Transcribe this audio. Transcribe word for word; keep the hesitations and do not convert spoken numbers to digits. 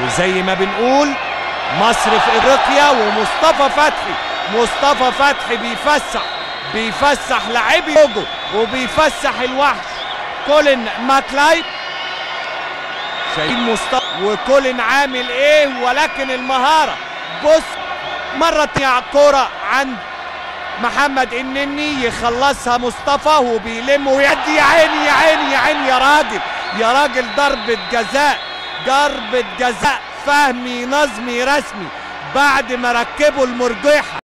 وزي ما بنقول مصر في افريقيا، ومصطفى فتحي مصطفى فتحي بيفسح بيفسح لاعبي توجو وبيفسح الوحش كولين ماكلايد. شايفين مصطفى وكولين عامل ايه، ولكن المهاره بص مره تانية الكوره عند محمد النني يخلصها مصطفى وبيلم ويدي. يا عيني يا عيني يا عيني يا راجل يا راجل، ضربة جزاء ضربة جزاء فهمي نظمي رسمي بعد ما ركبوا المرجحة.